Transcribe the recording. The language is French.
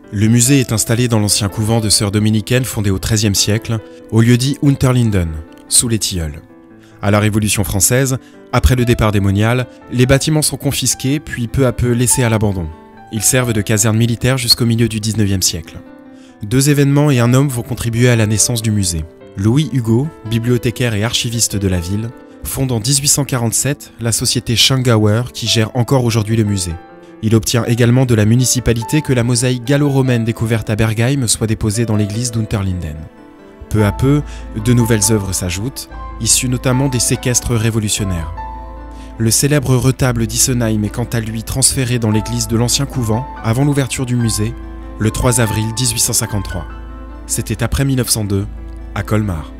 Le musée est installé dans l'ancien couvent de sœurs dominicaines fondé au XIIIe siècle, au lieu-dit Unterlinden, sous les tilleuls. À la Révolution française, après le départ des moniales, les bâtiments sont confisqués puis peu à peu laissés à l'abandon. Ils servent de caserne militaire jusqu'au milieu du XIXe siècle. 2 événements et un homme vont contribuer à la naissance du musée. Louis Hugo, bibliothécaire et archiviste de la ville, fonde en 1847 la société Schongauer qui gère encore aujourd'hui le musée. Il obtient également de la municipalité que la mosaïque gallo-romaine découverte à Bergheim soit déposée dans l'église d'Unterlinden. Peu à peu, de nouvelles œuvres s'ajoutent, issues notamment des séquestres révolutionnaires. Le célèbre retable d'Isenheim est quant à lui transféré dans l'église de l'ancien couvent avant l'ouverture du musée, le 3 avril 1853. C'était après 1902, à Colmar.